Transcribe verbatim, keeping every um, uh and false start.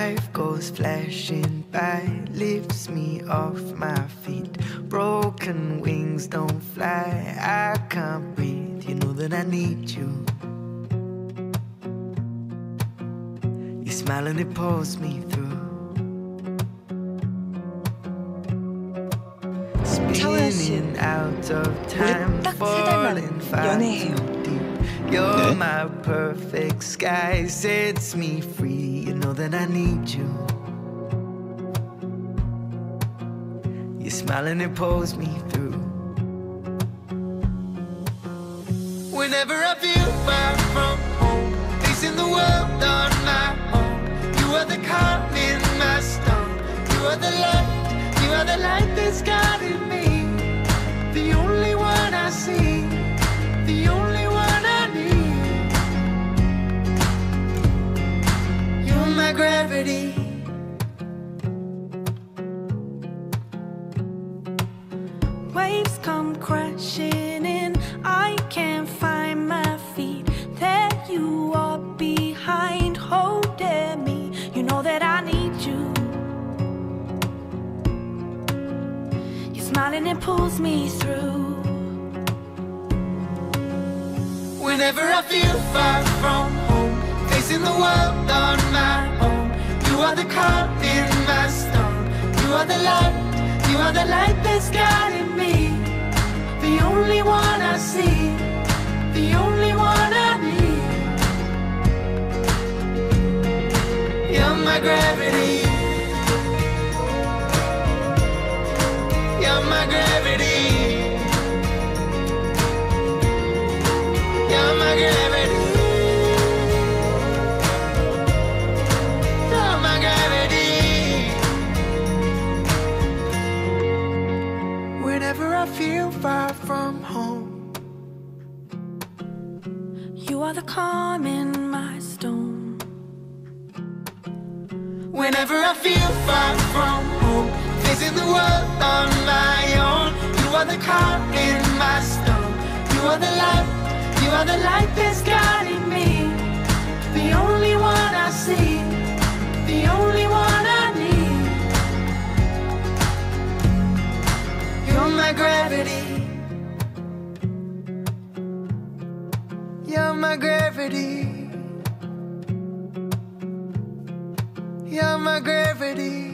Life goes flashing by, lifts me off my feet. Broken wings don't fly, I can't breathe. You know that I need you. Your smile and it pulls me through. Spinning out of time, falling far too deep. You're my perfect sky, sets me free. You know that I need you. Your smile and it pulls me through. Whenever I feel far from home, facing the world on my own, you are the calm in my storm. You are the light, you are the light that's guiding me. The only one I see, the only one I need. You're my gravity. Waves come crashing in, I can't find my feet. There you are behind, holding me. You know that I need you. You're smiling, it pulls me through. Whenever I feel far from home, facing the world on my own, you are the calm in my storm. You are the light, you are the light that's guiding me. The only one I see, the only one I need. You're my gravity. You're my gravity. You're my gravity. You're my gravity. Whenever I feel far from home, You are the calm in my storm. whenever I feel far from home, facing the world on my own, you are the calm in my storm. You are the light, you are the light that's guiding me. The only one I see, the only one I need. You're my gravity. You're my gravity. You're my gravity.